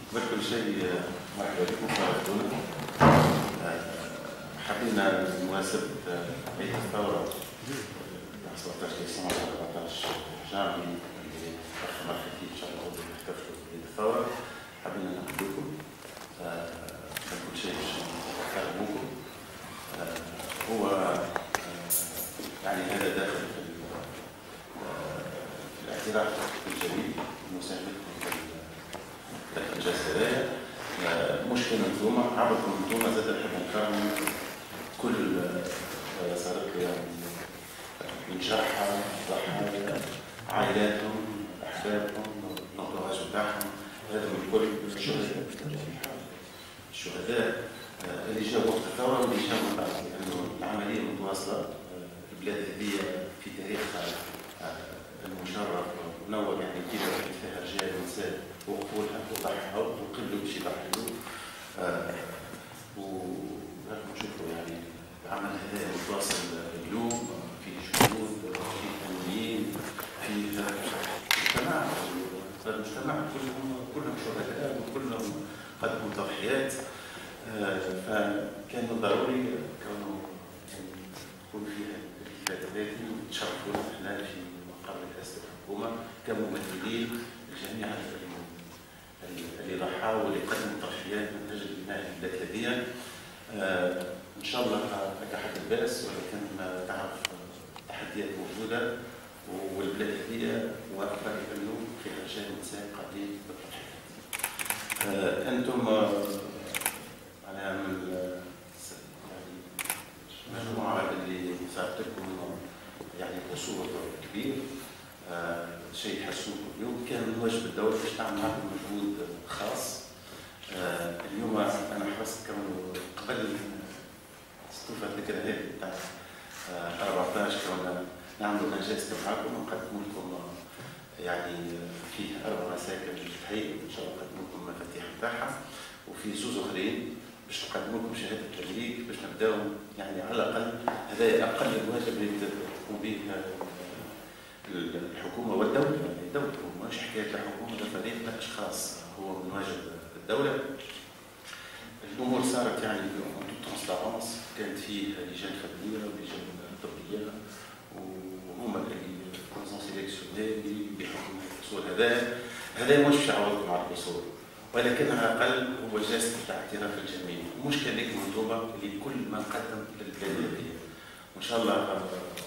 قبل كل شيء مرحبا بكم شرفتونا. حبينا بمناسبة عيد الثورة 17 ديسمبر 14 جانفي اللي أخر فيه إن شاء الله غدا نحتفلوا بعيد الثورة. حبينا نقول لكم قبل كل شيء باش نفهموكم. هو يعني هذا داخل في الاعتراف بالجميل ومساهمتكم في الجزائرية. مشكلة انتوما عبركم انتوما زاد نحب نكرموا كل صارت يعني من جرحى ضحايا عائلاتهم احبابهم الانتوراج بتاعهم، هذا من كل الشهداء اللي جاوا وقت الثورة واللي جاوا من بعد، لأنه العملية متواصلة. البلاد هذه في تاريخها المشرف منور، يعني كيف فيها رجال ونساء وقفولها وضحوا وقبلوا باش يضحوا. ونحن نشوفوا يعني العمل هذا متواصل اليوم في جهود، في فنيين، في المجتمع كلهم شهداء وكلهم قدموا تضحيات. فكان ضروري كونه يكون فيها الاحتفالات هذه وتشرفونا احنا في مقر رئاسة الحكومة كممثلين لجميع اللي ضحوا واللي قدموا تضحيات من اجل بناء البلاد هذه. ان شاء الله لك حد الباس، ولكن تعرف التحديات موجودة والبلاد هذه واقفة لأنه فيها رجال ونساء قادرين بالتضحيات. انتم على مجموعة اللي صارت لكم يعني قصور كبير، شيء حسوكم اليوم. كان من واجب الدولة باش تعمل معكم مجهود خاص. اليوم أنا حرصت كونه قبل استوفى الذكرى هذه بتاع 14 كنا نعملوا إنجاز معكم ونقدموا لكم يعني فيه 4 مساكن تحية إن شاء الله نقدموا لكم المفاتيح بتاعها، وفي زوز أخرين باش نقدموا لكم شهادة تمليك باش نبداو يعني على الأقل. هذا أقل الواجب اللي تقوم به الحكومة والدولة. يعني الدولة مش حكاية الحكومة، ده فريق لا أشخاص، هو من واجب الدولة. الأمور صارت يعني ترانسبارونس، كانت فيه لجان فنية ولجان طبية وهما اللي كونسون سيليكسيوني اللي بيحكموا القصور. هذا مش باش يعوضكم على القصور، ولكن على الاقل هو جسد تاع اعتراف الجميع، مش كلكم انتوما اللي كل ما قدم للبلاد هذه. وان شاء الله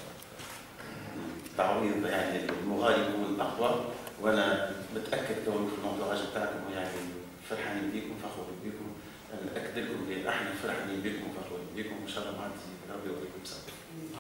تعويض يعني المغالي يكون اقوى، وانا متاكد كون في الموضوع بتاعكم يعني فرحانين بكم فخورين بكم. انا ناكد لكم احنا فرحانين بكم وفخورين بكم، وان شاء الله مع ربي يوريكم صبر.